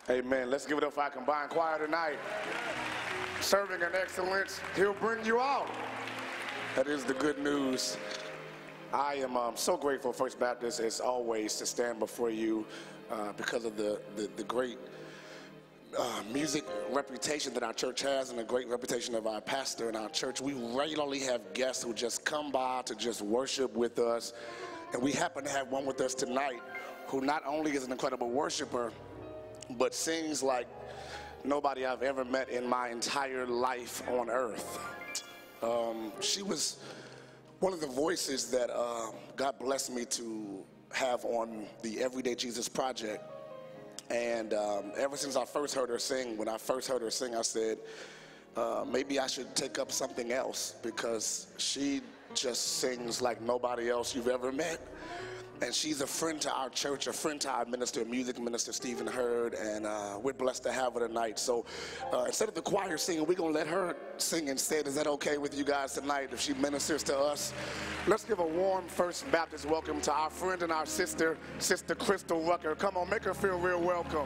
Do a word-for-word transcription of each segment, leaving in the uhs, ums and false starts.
Amen. Let's give it up for our combined choir tonight. Serving in excellence, he'll bring you out. That is the good news. I am um, so grateful, First Baptist, as always, to stand before you uh, because of the, the, the great uh, music reputation that our church has and the great reputation of our pastor in our church. We regularly have guests who just come by to just worship with us. And we happen to have one with us tonight who not only is an incredible worshiper, but sings like nobody I've ever met in my entire life on earth. Um, she was one of the voices that uh, God blessed me to have on the Everyday Jesus Project. And um, ever since I first heard her sing, when I first heard her sing, I said, uh, maybe I should take up something else, because she just sings like nobody else you've ever met. And she's a friend to our church, a friend to our minister, music minister, Stephen Hurd, and uh, we're blessed to have her tonight. So uh, instead of the choir singing, we're going to let her sing instead. Is that okay with you guys tonight if she ministers to us? Let's give a warm First Baptist welcome to our friend and our sister, Sister Chrystal Rucker. Come on, make her feel real welcome.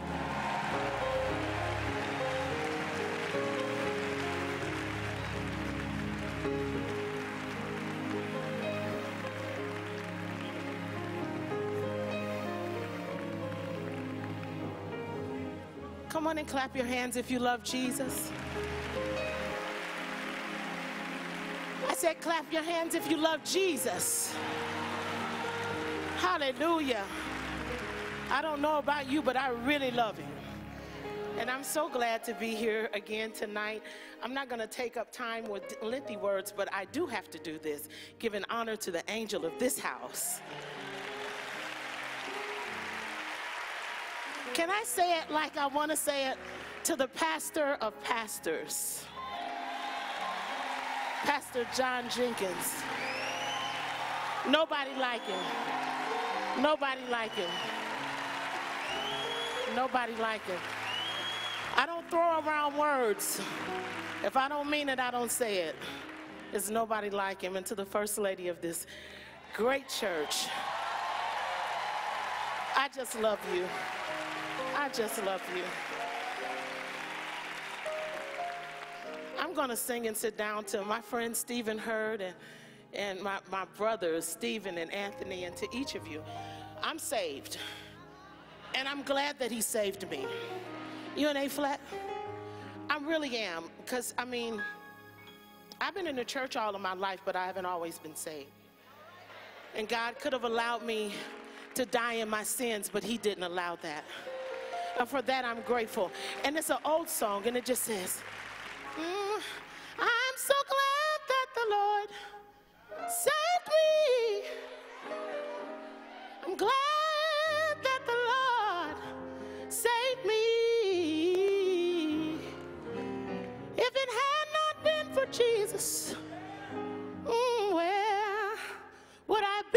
Come on and clap your hands if you love Jesus. I said clap your hands if you love Jesus. Hallelujah. I don't know about you, but I really love him. And I'm so glad to be here again tonight. I'm not going to take up time with lengthy words, but I do have to do this, giving honor to the angel of this house. Can I say it like I want to say it? To the pastor of pastors, Pastor John Jenkins. Nobody like him. Nobody like him. Nobody like him. I don't throw around words. If I don't mean it, I don't say it. There's nobody like him. And to the first lady of this great church, I just love you. I just love you. I'm going to sing and sit down to my friend Stephen Hurd and, and my, my brothers, Stephen and Anthony, and to each of you. I'm saved, and I'm glad that he saved me. You and A-flat? I really am, because, I mean, I've been in the church all of my life, but I haven't always been saved. And God could have allowed me to die in my sins, but he didn't allow that. And for that, I'm grateful. And it's an old song, and it just says, mm, I'm so glad that the Lord saved me. I'm glad that the Lord saved me. If it had not been for Jesus, mm, where would I be?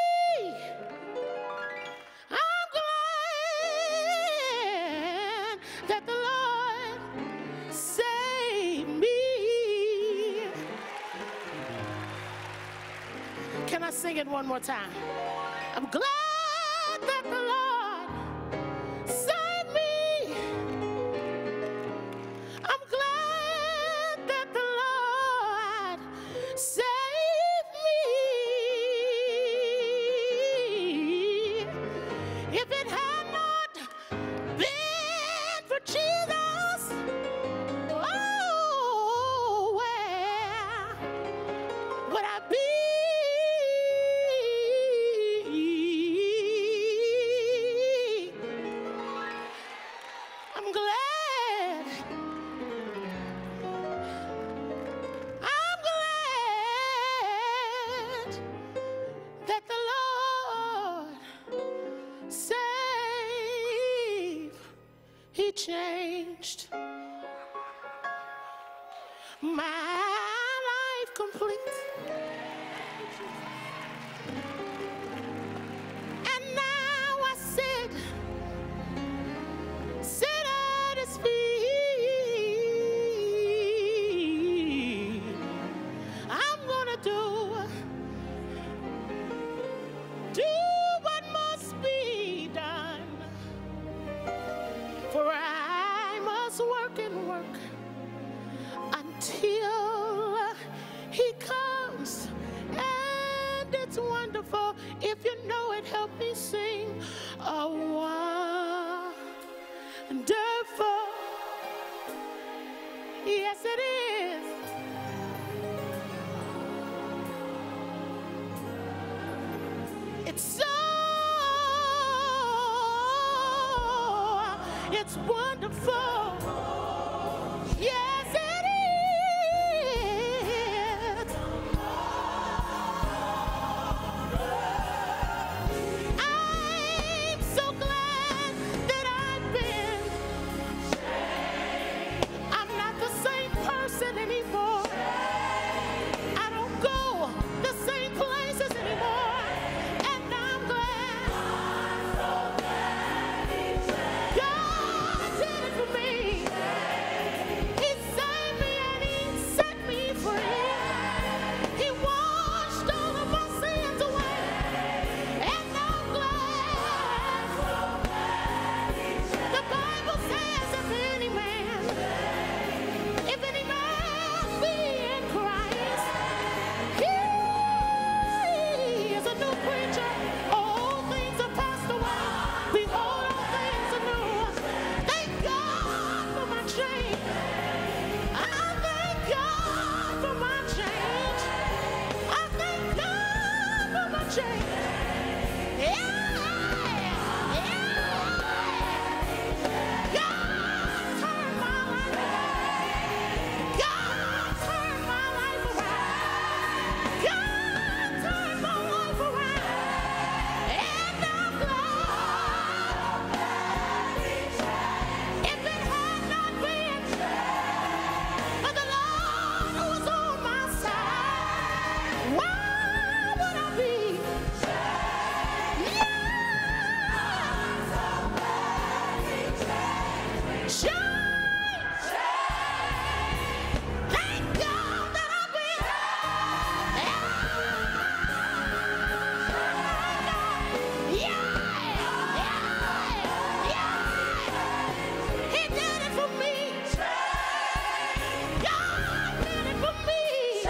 That the Lord save me. Can I sing it one more time? I'm glad that the Lord saved me. I'm glad that the Lord saved me. If it had not been for Jesus, oh, where would I be? I'm glad, I'm glad that the Lord saved. He changed my life complete. And now I sit, sit at his feet. I'm gonna do, do what must be done. For I work and work until he comes. And it's wonderful. If you know it, help me sing. A wonderful. Yes, it is. It's so, it's wonderful. Yes, it is. I'm so glad that I've been. I'm not the same person anymore. I don't go the same places anymore. And I'm glad. God did it for me. He saved me and he set me free. He washed all of my sins away. And I'm glad. The Bible says if any man, if any man be in Christ, he is a new creature. All things are passed away. Behold, all things are new. Thank God for my change. I thank God for my change. I thank God for my change. Yeah, yeah. God turned my life around. God turned my life around. God turned my life around. And I'm glad. If it had not been for the Lord who was on my side, where would I be? Yeah. Shine. Thank God that I've been. Yeah. Yeah. Yeah. He did it for me. God did it for me.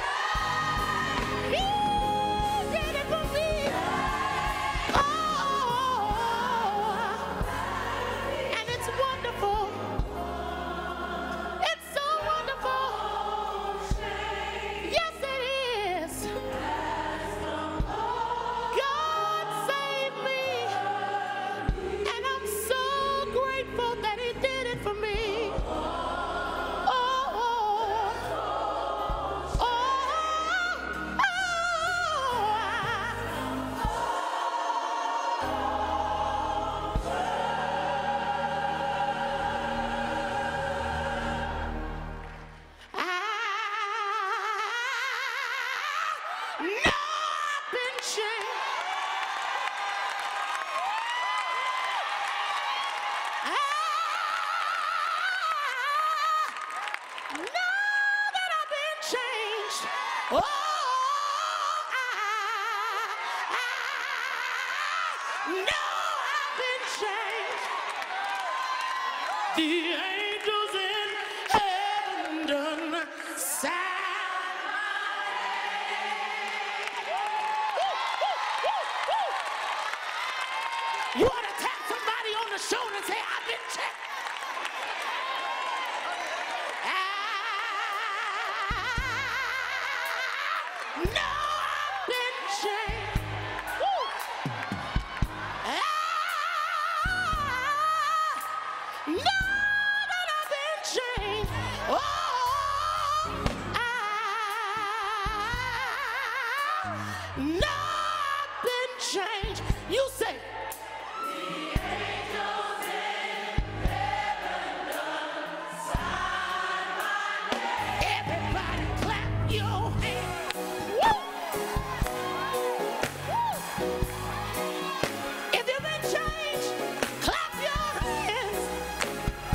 He did it for me. Oh, and it's wonderful. It's so wonderful. Yes, it is. God saved me. And I'm so grateful that he did it for me. Oh, oh, oh, I know I've been changed. I know that I've been changed. Oh, I, I know I've been changed. The angels in heaven done sound. You ought to tap somebody on the shoulder and say, I've been checked. I know I've been changed. Woo. I know that I've been changed. Oh, I know I've been changed. You say, everybody clap your hands. Woo! Woo! If you've been changed, clap your hands.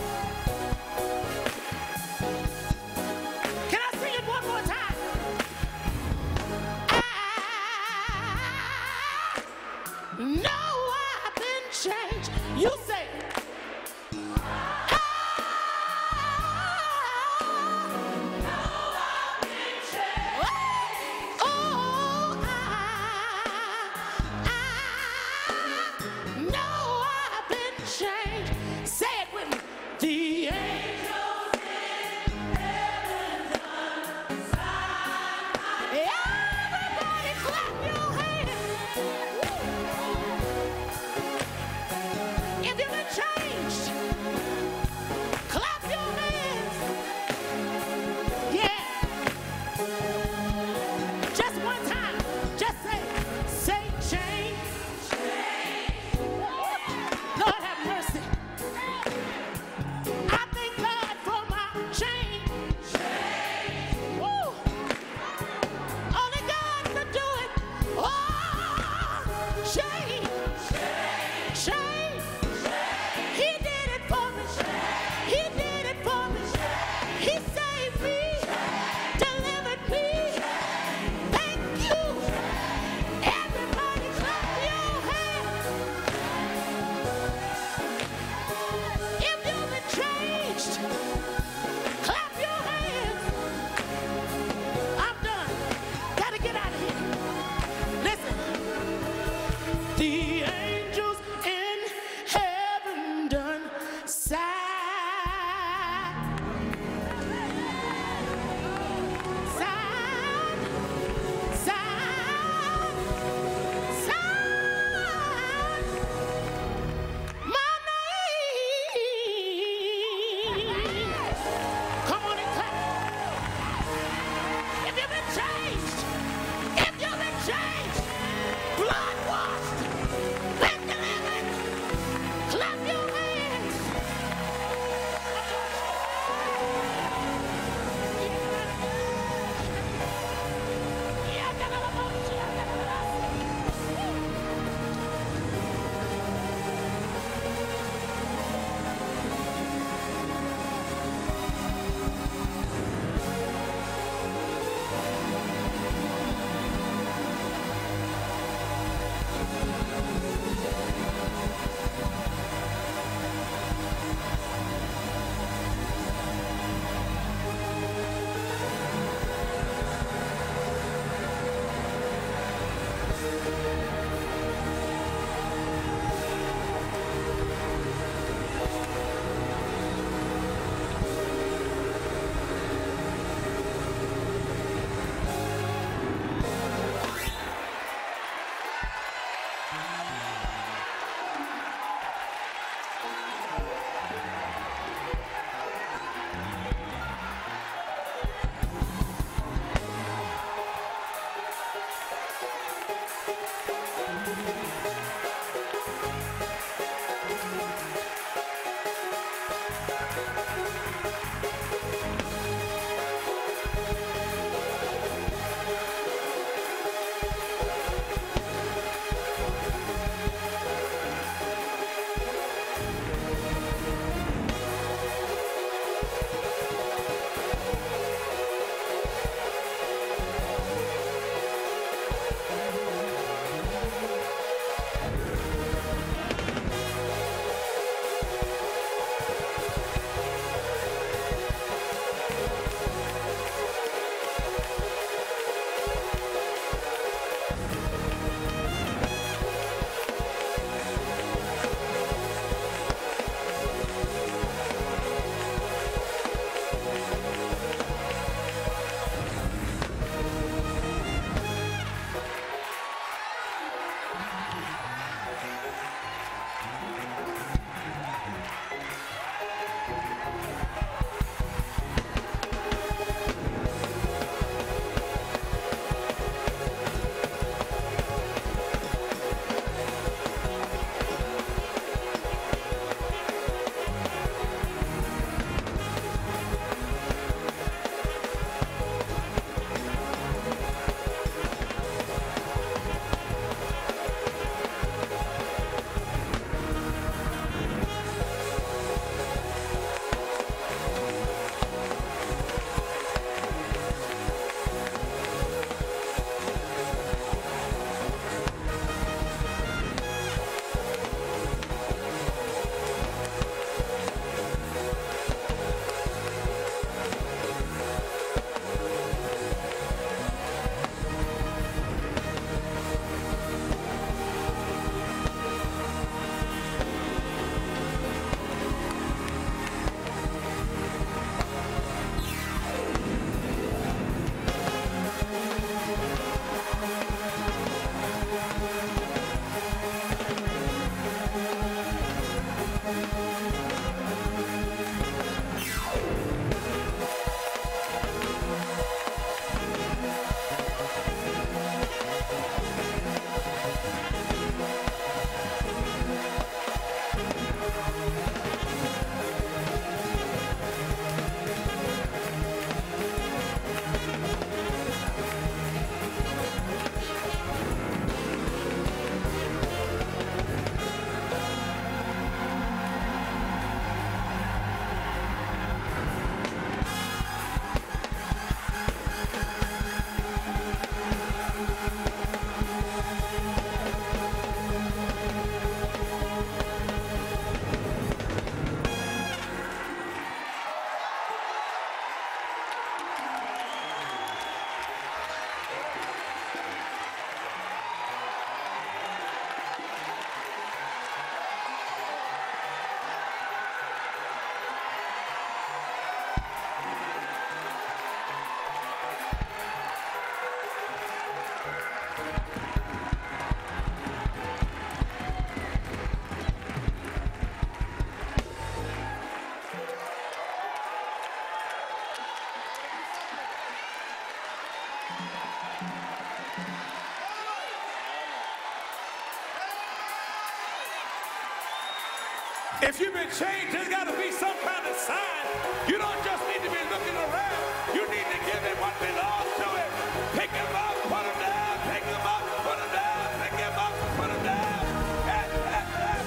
If you've been changed, there's got to be some kind of sign. You don't just need to be looking around. You need to give him what belongs to him. Pick him up, put him down, pick him up, put him down, pick him up, put him down. Ah, ah, ah.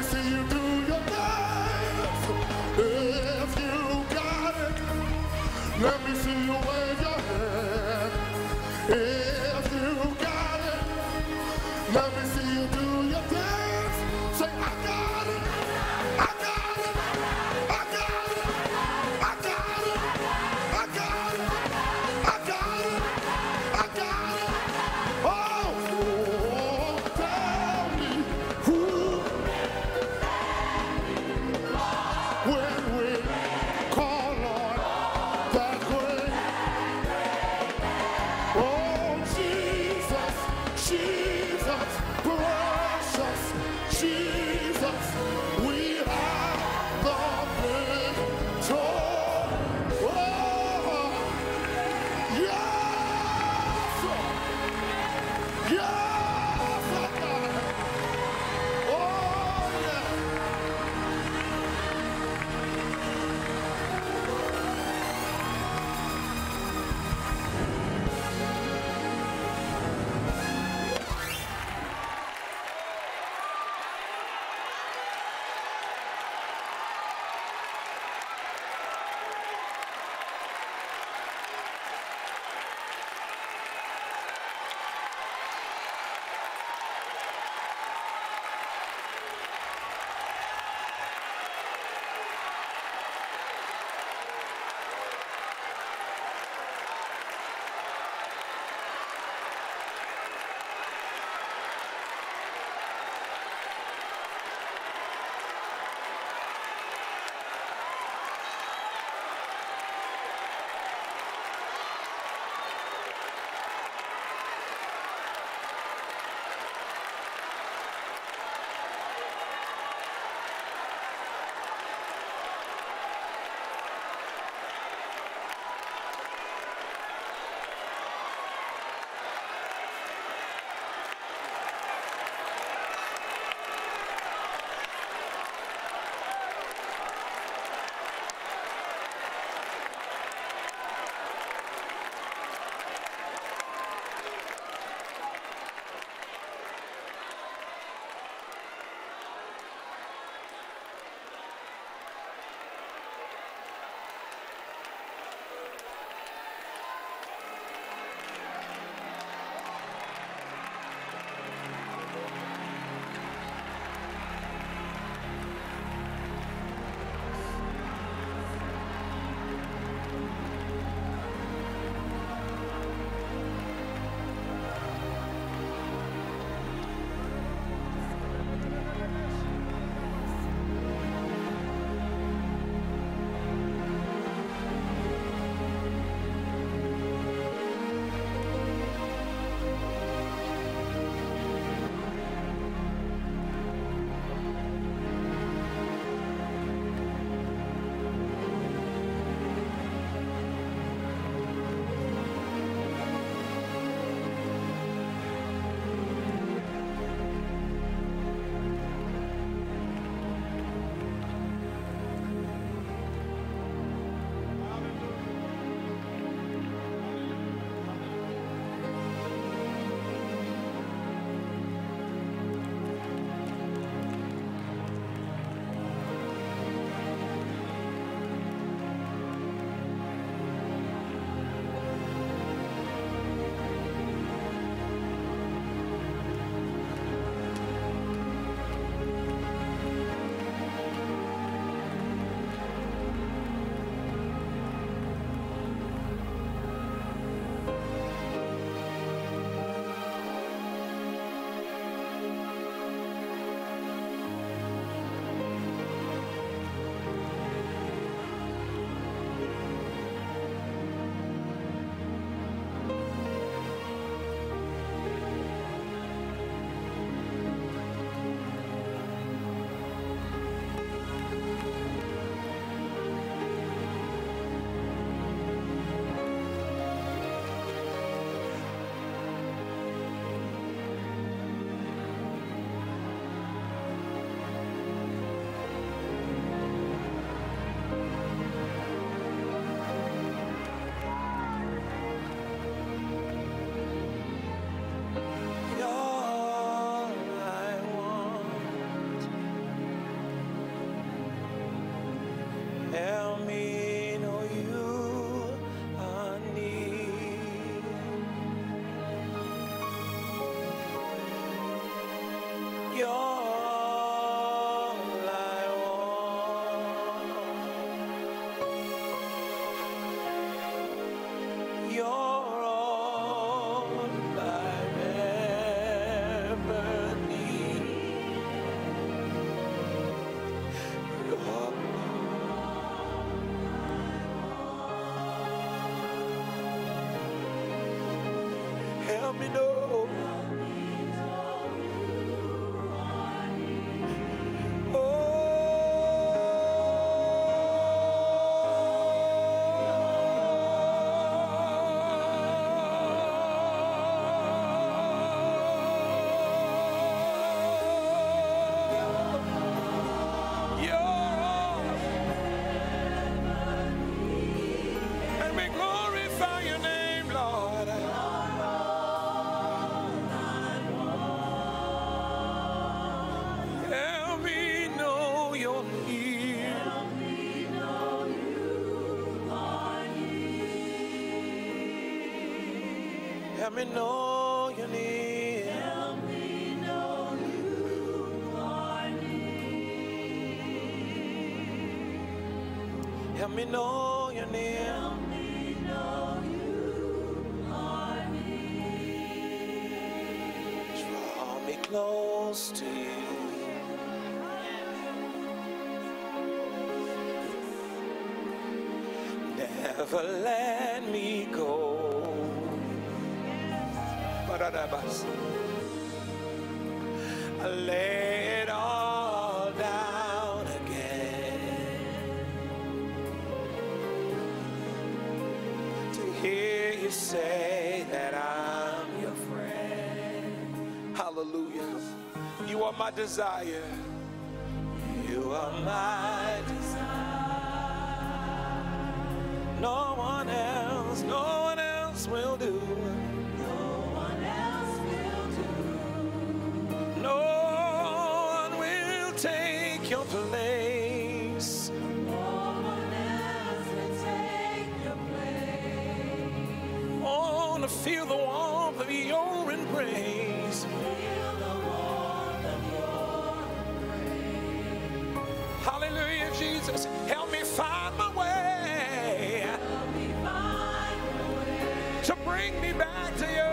see you do your dance. If you got it, let me see you wave your hand. If you got it, let me see you do your dance. Say, I got it, I got it, I got it, I got it, I got it, I got it, I got it. Oh, tell me who, when we call on that great. Oh, Jesus, Jesus, precious Jesus, we have the victory. Oh, yes, yes, I got it. Oh, yeah. Help me know you're near. Help me know you are near. Help me know you're near. Help me know you are near. Draw me close to you. Never let me go. I lay it all down again to hear you say that I'm your friend. Hallelujah. You are my desire. You are my desire. No one else, no one else will do. Your place. No one else will take your place. Oh, to feel the warmth of your embrace. Feel the warmth of your embrace. Hallelujah, Jesus. Help me find my way. Help me find my way. To bring me back to you.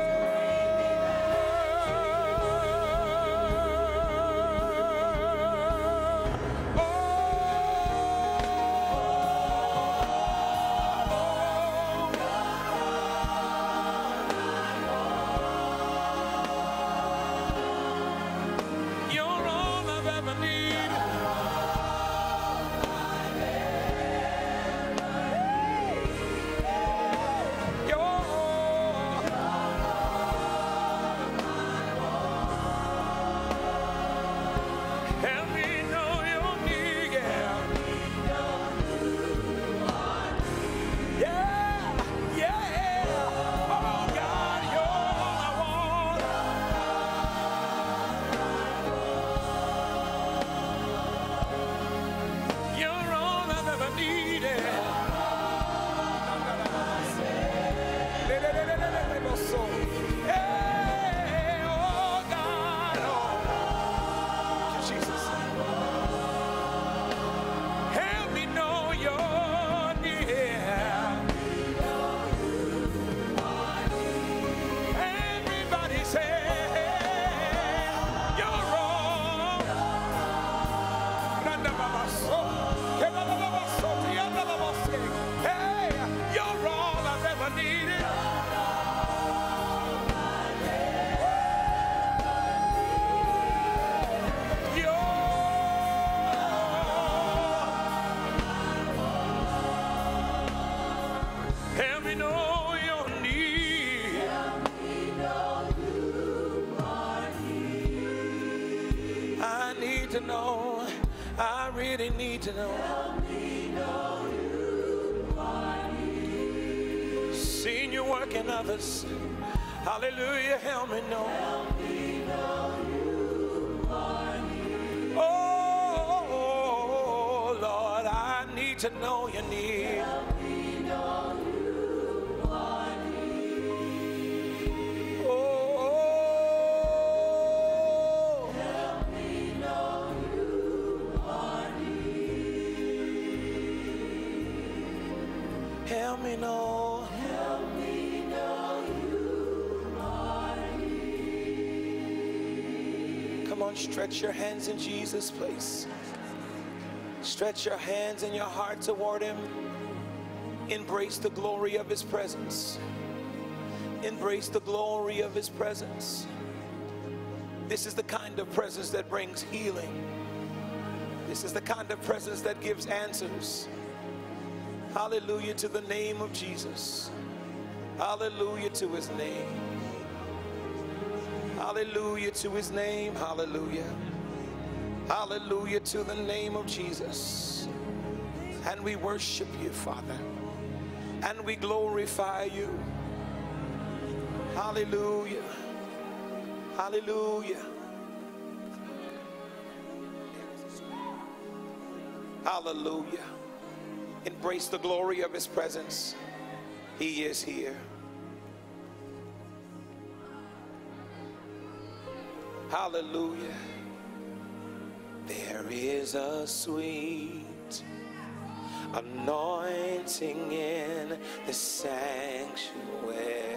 To know, I really need to know. Help me know you are near. Seen you work in others. Hallelujah, help me know. Help me know you are near. Oh, Lord, I need to know you're near. Help me know you are near. Oh, help me know you are near. help me know. Help me know you are near. Come on, stretch your hands in Jesus' place. Stretch your hands and your heart toward him. Embrace the glory of his presence. Embrace the glory of his presence. This is the kind of presence that brings healing. This is the kind of presence that gives answers. Hallelujah to the name of Jesus. Hallelujah to his name. Hallelujah to his name. Hallelujah. Hallelujah to the name of Jesus. And we worship you, Father. And we glorify you. Hallelujah. Hallelujah. Hallelujah. Embrace the glory of his presence. He is here. Hallelujah. There is a sweet anointing in the sanctuary.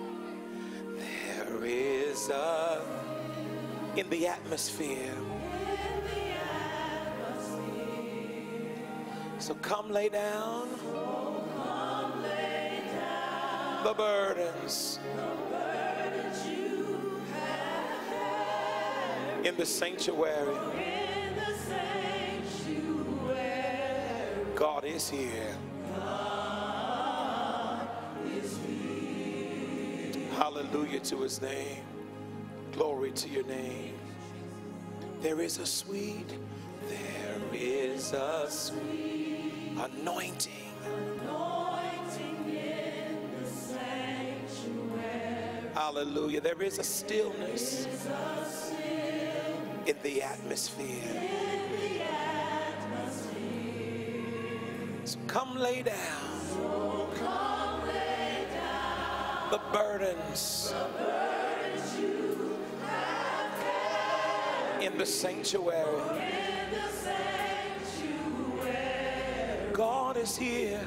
There is a in the atmosphere. So come lay down, So come lay down the burdens, the burdens you have carried in the sanctuary. in the sanctuary. God is here. God is here. Hallelujah to his name. Glory to your name. There is a sweet, there is a sweet anointing. Anointing in the sanctuary. Hallelujah. There is a stillness Is a still in the atmosphere. in the atmosphere. So come lay down So come lay down the burdens the burdens you have carried in the sanctuary. in the sanctuary. God is here.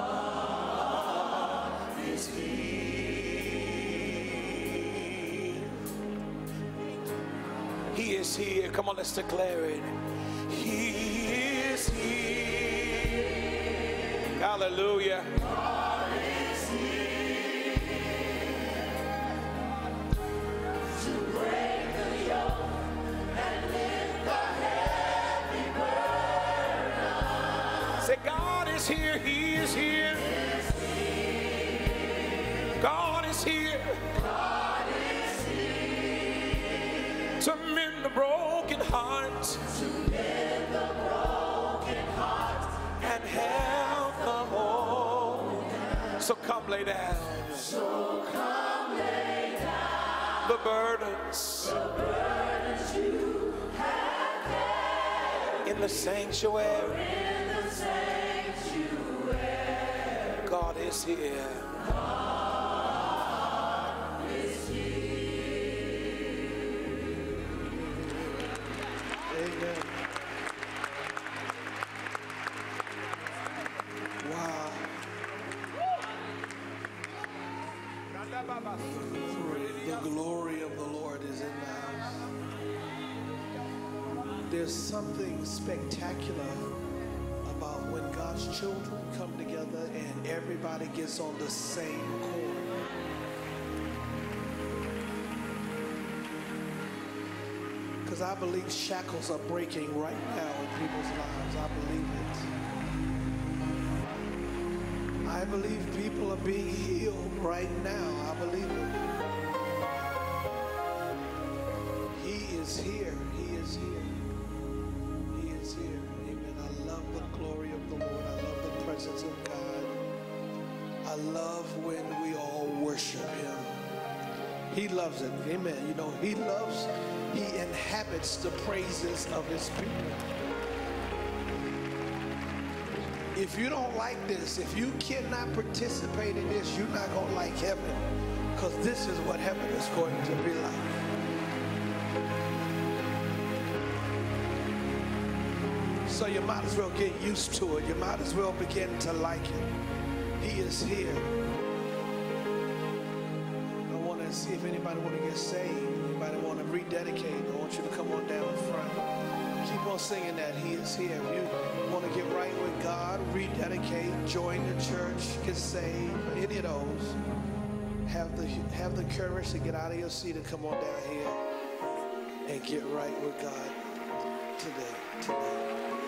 God is here. He is here. Come on, let's declare it. He is here. Hallelujah. God is here to break the yoke and lift the heavy burden. Say, God is here. He is here. God is here God is here to mend the broken heart to mend the broken heart and help the whole. So come lay down So come lay down the burdens the burdens you have carried in the sanctuary. in the sanctuary. God is here. God is here. Amen. Wow. The glory of the Lord is in the house. There's something spectacular about when God's children come together and everybody gets on the same chord. Because I believe shackles are breaking right now in people's lives. I believe it. I believe people are being healed right now. I believe it. He is here. He is here. He is here. Amen. I love the glory of the Lord. I love the presence of God. I love when we all worship him. He loves it. Amen. You know, he loves, he inhabits the praises of his people. If you don't like this, if you cannot participate in this, you're not going to like heaven. Because this is what heaven is going to be like. So you might as well get used to it. You might as well begin to like it. He is here. I want to see if anybody want to get saved. Anybody want to rededicate. I want you to come on down front. Keep on singing that. He is here. If you want to get right with God, rededicate, join the church, get saved, any of those, have the have the courage to get out of your seat and come on down here and get right with God today. Today.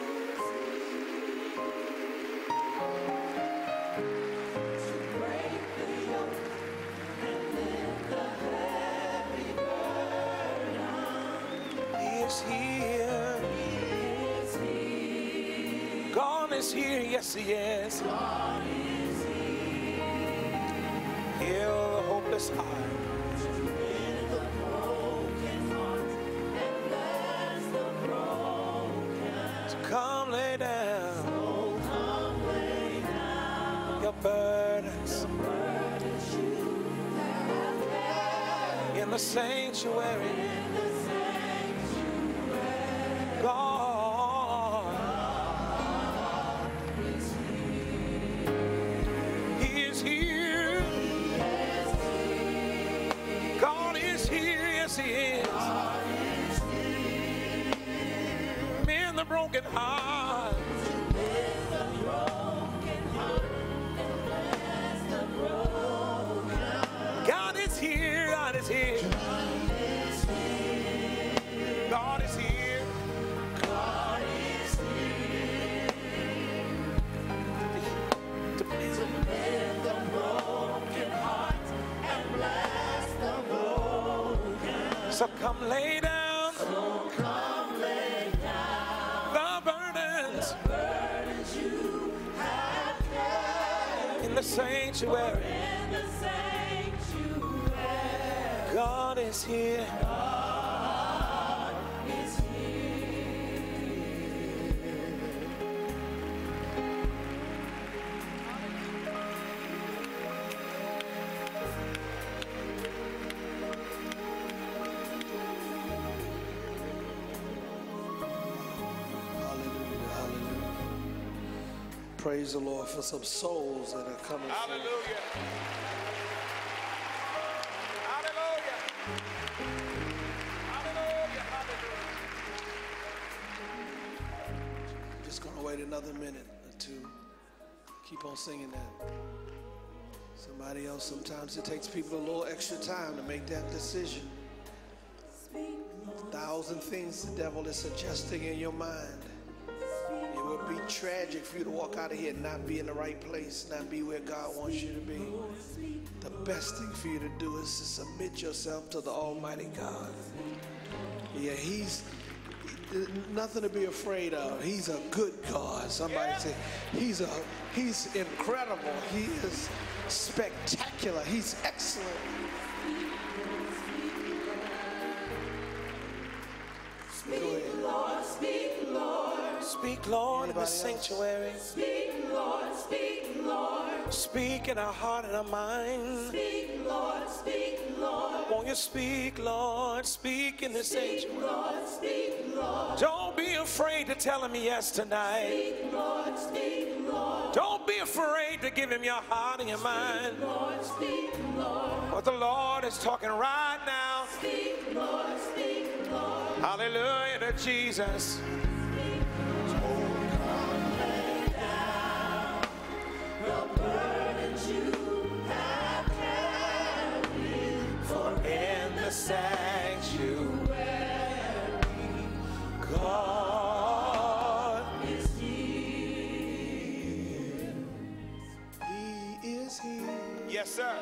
Here, yes, he is. God is here. Heal the hopeless heart. To mend the broken heart and bless the broken. So come lay down. So come lay down your burdens. the burdens you have carried In the sanctuary. in the sanctuary. Yes, he is. Mend the broken heart. God is here. God is here. God is here. God is here. To mend the broken heart and bless the broken. So come lay down. So come lay down. The burdens. The burdens you have carried. In the sanctuary. In the sanctuary. God is here. God is here. Hallelujah, hallelujah. Praise the Lord for some souls that are coming. Hallelujah. Hallelujah. Hallelujah. Hallelujah. Just gonna wait another minute or two. Keep on singing that. Somebody else, sometimes it takes people a little extra time to make that decision. A thousand things the devil is suggesting in your mind. It would be tragic for you to walk out of here and not be in the right place, not be where God wants you to be. The best thing for you to do is to submit yourself to the Almighty God. Yeah, he's nothing to be afraid of. He's a good God. Somebody yeah. say, he's a he's incredible. He is spectacular. He's excellent. Speak, Lord, speak, Lord. Speak, Lord, in the Anybody sanctuary. Speak, Lord, speak, Lord. Speak in our heart and our mind. Speak, Lord, speak, Lord. Won't you speak, Lord? Speak in the Speak, sanctuary. Lord, speak, Lord. Don't be afraid to tell him yes tonight. Speak, Lord, speak, Lord. Don't be afraid to give him your heart and your mind. Speak, Lord, speak, Lord. But the Lord is talking right now. Speak, Lord, speak, Lord. Hallelujah to Jesus. The burdens you have carried, for in the sanctuary, God is here. He is here. Yes, sir.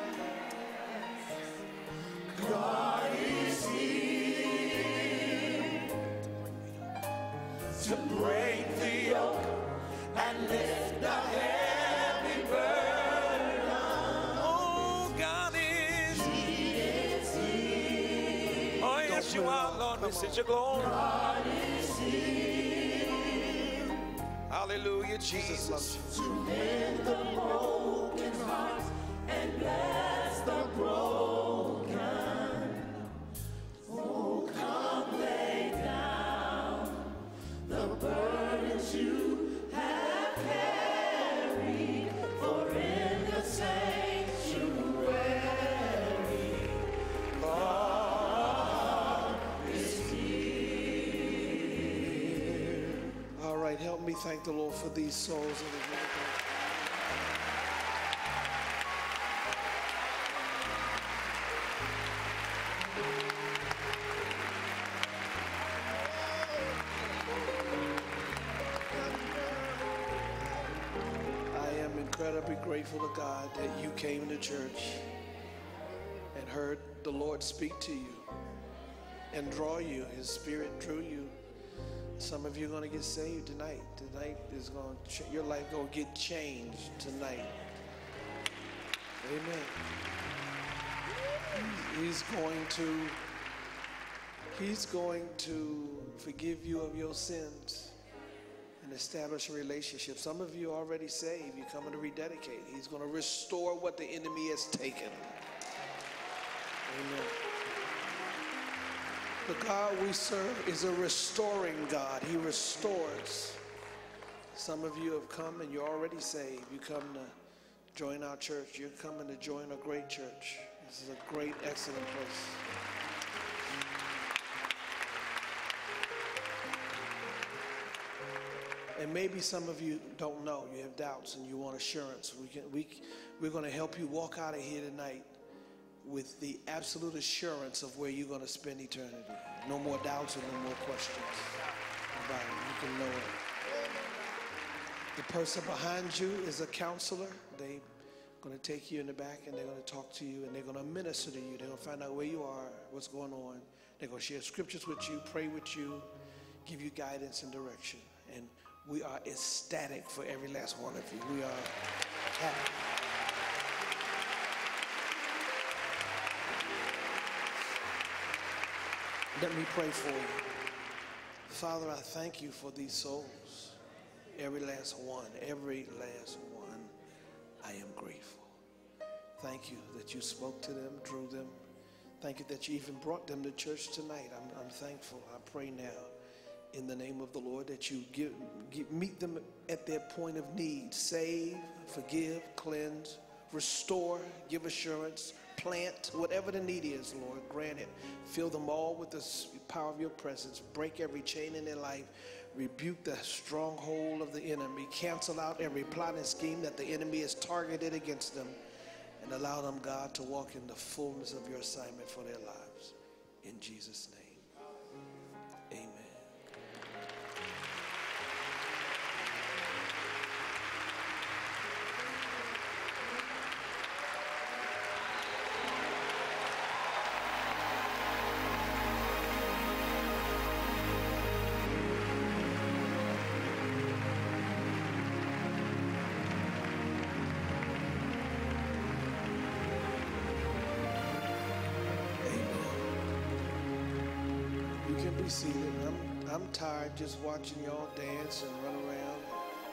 God is here to break the yoke and lift the heavy burden. Oh, God is. He is here. Oh, yes, you are, Lord. We send your glory. God is here Hallelujah, Jesus. to mend the broken heart and bless the broken. Oh, come lay down the burdens you have carried, for in the sanctuary, God is here. All right, help me thank the Lord for these souls that have been. I am incredibly grateful to God that you came to church and heard the Lord speak to you and draw you. His Spirit drew you. Some of you are going to get saved tonight. Tonight is going to ch- your life going to get changed tonight. Amen. He's going to He's going to forgive you of your sins and establish a relationship. Some of you are already saved. You're coming to rededicate. He's going to restore what the enemy has taken. Amen. The God we serve is a restoring God. He restores. Some of you have come and you're already saved. You come to join our church. You're coming to join a great church. This is a great, excellent place. And maybe some of you don't know, you have doubts and you want assurance. We can, we, we're going to help you walk out of here tonight with the absolute assurance of where you're going to spend eternity. No more doubts and no more questions about it. You can know it. The person behind you is a counselor. They're going to take you in the back and they're going to talk to you and they're going to minister to you. They're going to find out where you are, what's going on. They're going to share scriptures with you, pray with you, give you guidance and direction. And we are ecstatic for every last one of you. We are happy. Let me pray for you. Father, I thank you for these souls. Every last one, every last one, I am grateful. Thank you that you spoke to them, drew them. Thank you that you even brought them to church tonight. I'm, I'm thankful. I pray now in the name of the Lord that you give, give, meet them at their point of need. Save, forgive, cleanse, restore, give assurance, plant, whatever the need is, Lord, grant it. Fill them all with the power of your presence. Break every chain in their life. Rebuke the stronghold of the enemy. Cancel out every plot and scheme that the enemy has targeted against them. And allow them, God, to walk in the fullness of your assignment for their lives. In Jesus' name. Amen. Be seated. I'm, I'm tired just watching y'all dance and run around.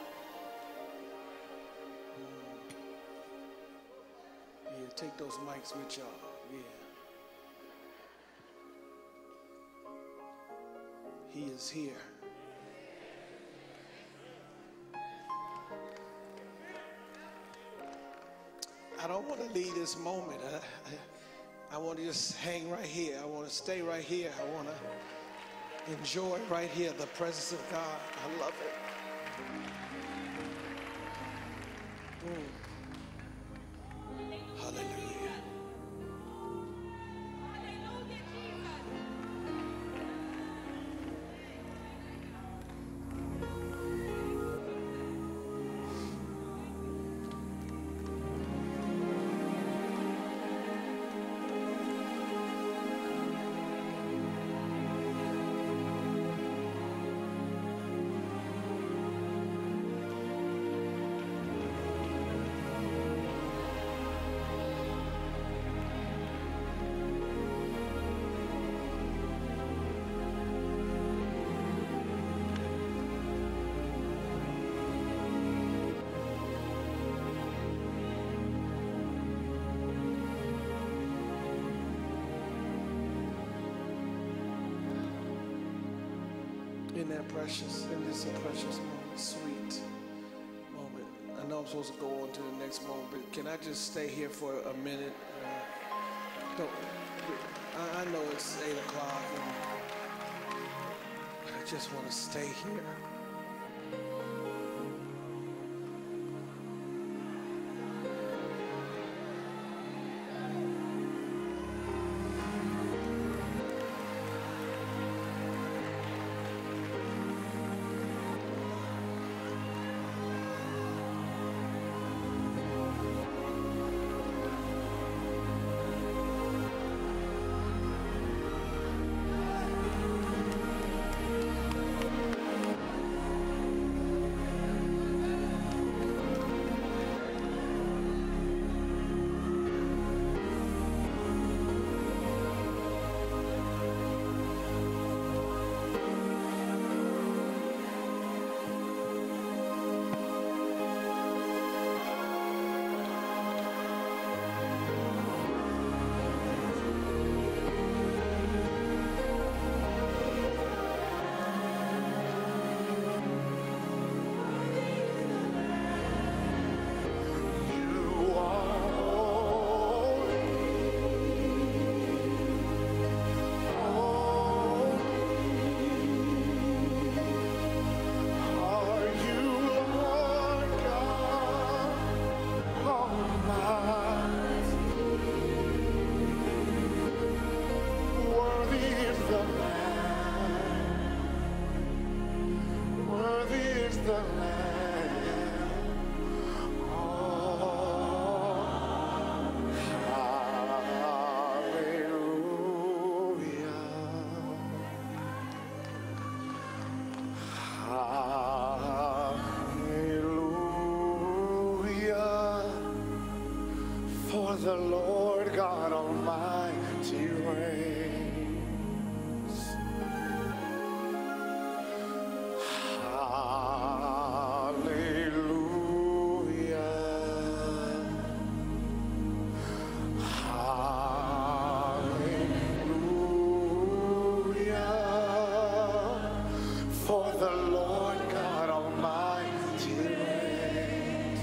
Yeah, take those mics with y'all. Yeah. He is here. I don't want to leave this moment. I, I, I want to just hang right here. I want to stay right here. I want to enjoy right here the presence of God. I love it. Mm. Hallelujah. Isn't that precious? Isn't this a precious moment? Sweet moment. I know I'm supposed to go on to the next moment, but can I just stay here for a minute? Uh, don't, I, I know it's eight o'clock, and I just want to stay here. the Lord God Almighty reigns. Hallelujah. Hallelujah. For the Lord God Almighty reigns.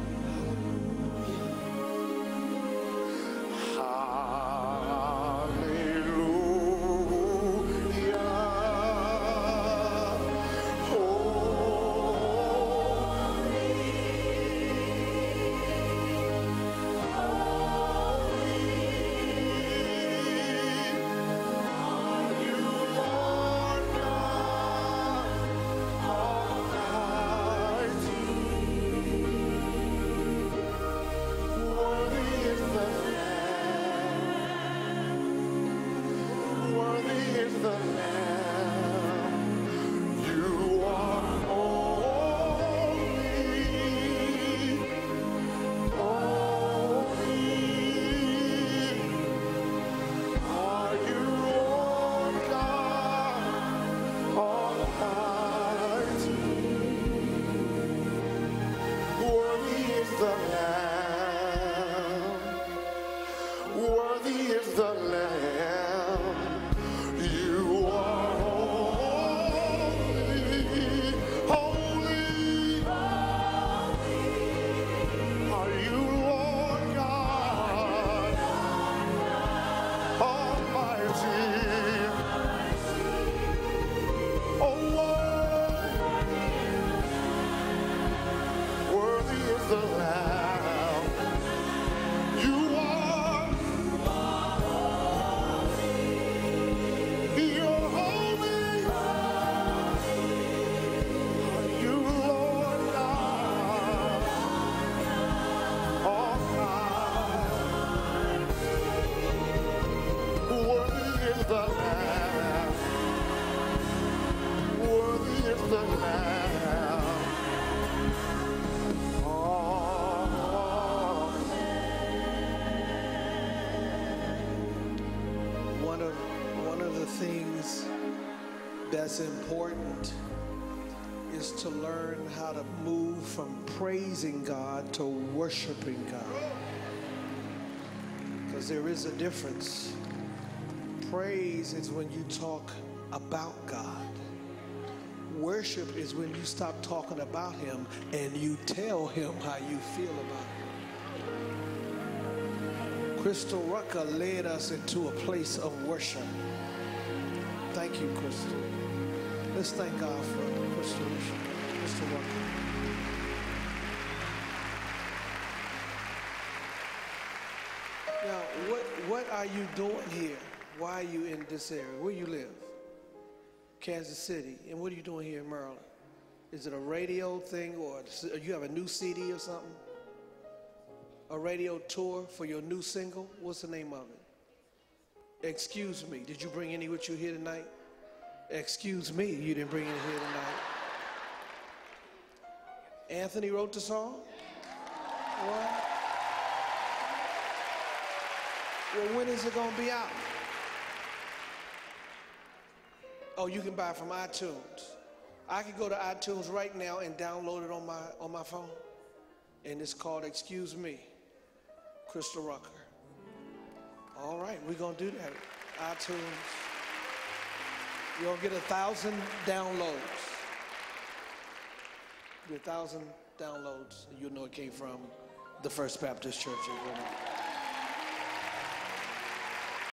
That's important is to learn how to move from praising God to worshiping God, because there is a difference. Praise is when you talk about God. Worship is when you stop talking about him and you tell him how you feel about him. Chrystal Rucker led us into a place of worship. Thank you, Chrystal. Let's thank God for Chrystal Chrystal Rucker. Now, what, what are you doing here? Why are you in this area? Where you live? Kansas City. And what are you doing here in Maryland? Is it a radio thing, or you have a new C D or something? A radio tour for your new single? What's the name of it? Excuse me. Did you bring any with you here tonight? Excuse me, you didn't bring any here tonight. Anthony wrote the song? What? Well, when is it going to be out? Oh, you can buy it from iTunes. I can go to iTunes right now and download it on my on my phone. And it's called Excuse Me, Chrystal Rucker. All right, we're going to do that. iTunes. You're going to get a thousand downloads. Get a thousand downloads, and you'll know it came from the First Baptist Church.